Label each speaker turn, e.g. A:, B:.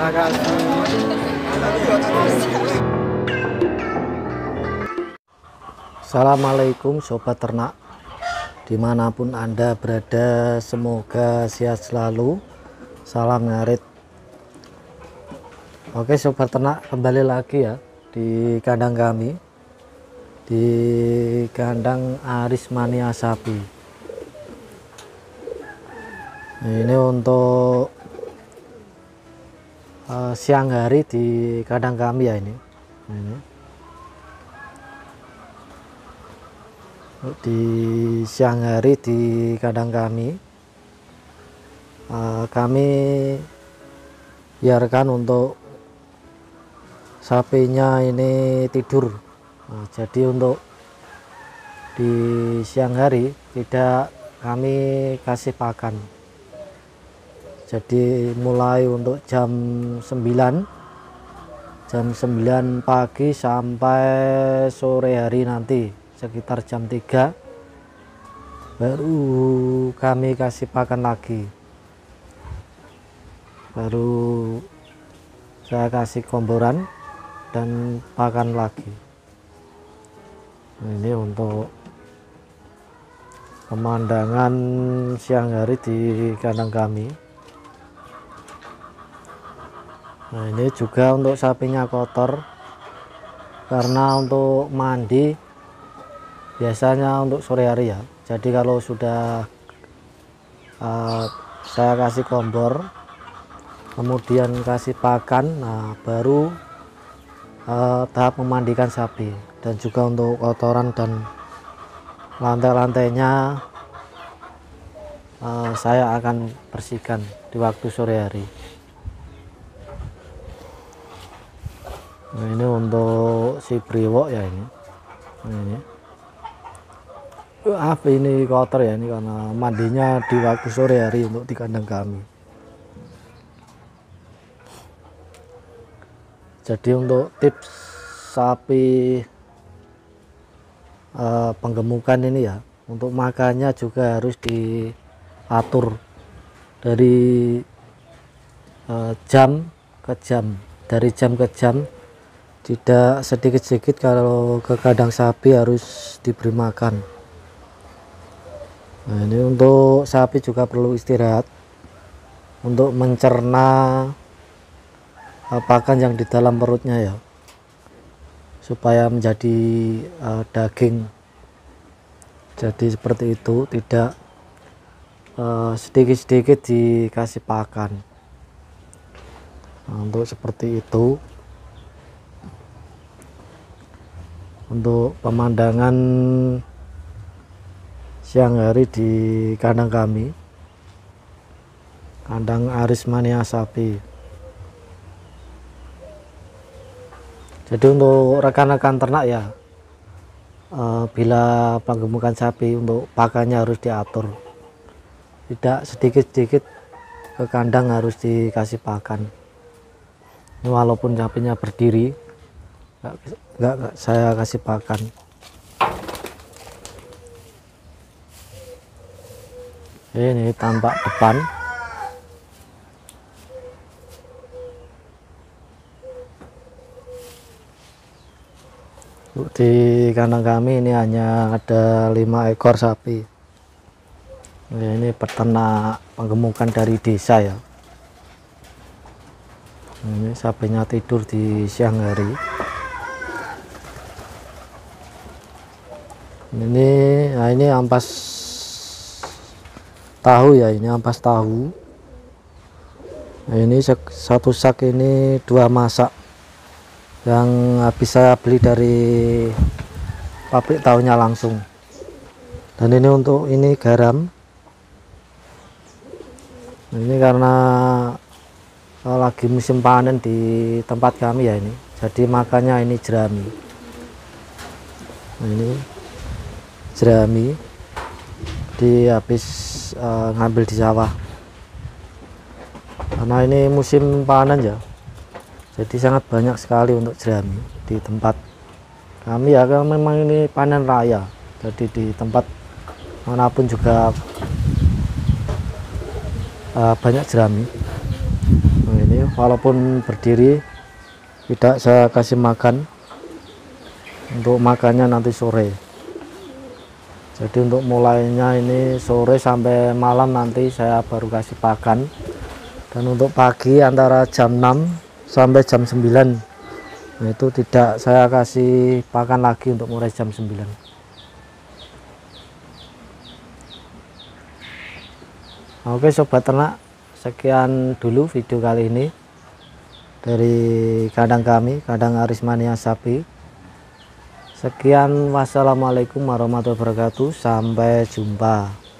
A: Terima kasih. Assalamualaikum sobat ternak, dimanapun Anda berada, semoga sehat selalu. Salam ngarit. Oke sobat ternak, kembali lagi ya di kandang kami, di kandang Aris Mania sapi. Nah, ini untuk siang hari di kandang kami ya ini. Ini di siang hari di kandang kami, kami biarkan untuk sapinya ini tidur. Nah, jadi untuk di siang hari tidak kami kasih pakan. Jadi mulai untuk jam 9 pagi sampai sore hari nanti sekitar jam 3 baru kami kasih pakan lagi, baru saya kasih komboran dan pakan lagi. Nah, ini untuk pemandangan siang hari di kandang kami. Nah, ini juga untuk sapinya kotor karena untuk mandi biasanya untuk sore hari ya. Jadi kalau sudah saya kasih kompor, kemudian kasih pakan, nah baru tahap memandikan sapi. Dan juga untuk kotoran dan lantai-lantainya saya akan bersihkan di waktu sore hari. Nah, ini untuk si Brewok ya ini. Nah, ini kotor ya, ini karena mandinya di waktu sore hari untuk di kandang kami. Jadi untuk tips sapi penggemukan ini ya, untuk makannya juga harus diatur dari jam ke jam, tidak sedikit-sedikit. Kalau ke kandang sapi harus diberi makan. Nah, ini untuk sapi juga perlu istirahat untuk mencerna pakan yang di dalam perutnya ya, supaya menjadi daging. Jadi seperti itu, tidak sedikit-sedikit dikasih pakan. Nah, untuk seperti itu. Untuk pemandangan siang hari di kandang kami, kandang Aris Mania sapi. Jadi untuk rekan-rekan ternak ya, bila penggemukan sapi untuk pakannya harus diatur, tidak sedikit-sedikit ke kandang harus dikasih pakan. Ini walaupun sapinya berdiri, nggak saya kasih pakan. Ini tampak depan. Di kandang kami ini hanya ada 5 ekor sapi. Ini peternak penggemukan dari desa ya. Ini sapinya tidur di siang hari. Ini ampas tahu ya, ini ampas tahu. Nah, ini satu sak ini 2 masak yang habis saya beli dari pabrik tahunya langsung. Dan ini untuk ini garam. Ini karena lagi musim panen di tempat kami ya ini, jadi makannya ini jerami. Nah, ini jerami habis ngambil di sawah karena ini musim panen ya, jadi sangat banyak sekali untuk jerami di tempat kami ya, karena memang ini panen raya, jadi di tempat manapun juga banyak jerami. Nah, ini walaupun berdiri tidak saya kasih makan. Untuk makannya nanti sore. Jadi untuk mulainya ini sore sampai malam nanti saya baru kasih pakan. Dan untuk pagi antara jam 6 sampai jam 9 nah, itu tidak saya kasih pakan lagi untuk mulai jam 9. Oke sobat ternak, sekian dulu video kali ini dari kandang kami, kandang Arismania sapi. Sekian, wassalamualaikum warahmatullahi wabarakatuh, sampai jumpa.